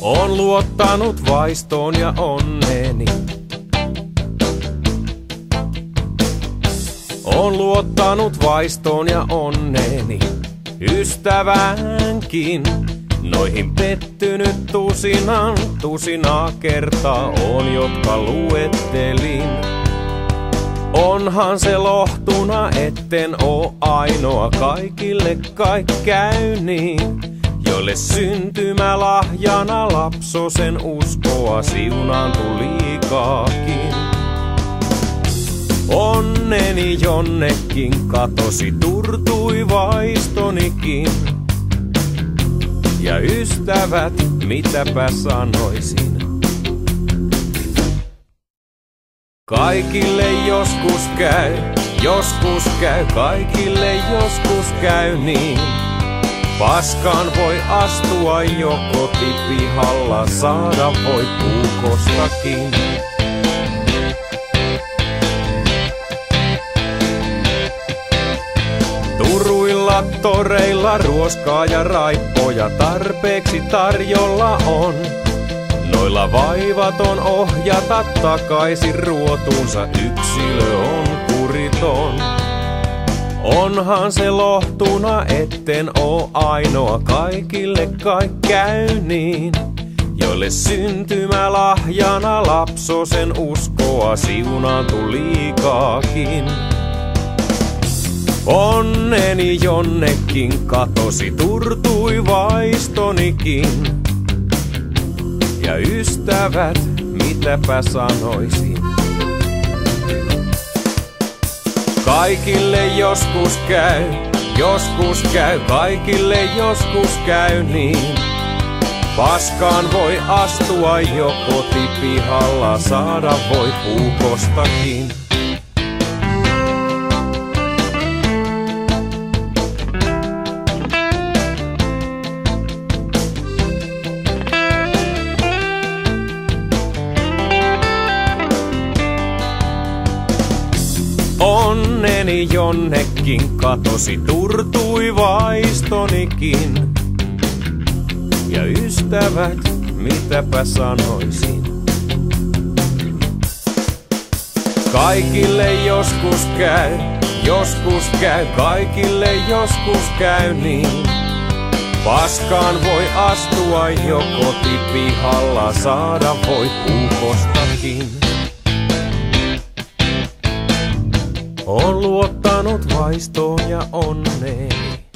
On luottanut vaistoon ja onneeni. On luottanut vaistoon ja onneeni, ystäväänkin. Noihin pettynyt tusinaa kertaa on, jotka luettelin. Onhan se lohtuna, etten oo ainoa, kaikille käy niin. Jolle syntymälahjana lapsosen uskoa siunaantui liikaakin. Onneni jonnekin katosi, turtui vaistonikin. Ja ystävät, mitäpä sanoisin. Kaikille joskus käy, kaikille joskus käy niin. Paskaan voi astua jo kotipihalla, saada voi puukostakin. Turuilla, toreilla ruoskaa ja raippoja tarpeeksi tarjolla on. Noilla vaivaton ohjata takaisin ruotuunsa, yksilö on kuriton. Onhan se lohtuna, etten oo ainoa, kaikille käy niin. Jolle syntymälahjana lapsosen uskoa siunaantui liikaakin. Onneni jonnekin katosi, turtui vaistonikin. Ja ystävät, mitäpä sanoisin. Kaikille joskus käy, kaikille joskus käy niin. Paskaan voi astua jo kotipihalla, saada voi puukostakin. Onneni jonnekin katosi, turtui vaistonikin. Ja ystävät, mitäpä sanoisin. Kaikille joskus käy, kaikille joskus käy niin. Paskaan voi astua jo kotipihalla, saada voi puukostakin. On luottanut vaistoon ja onneen.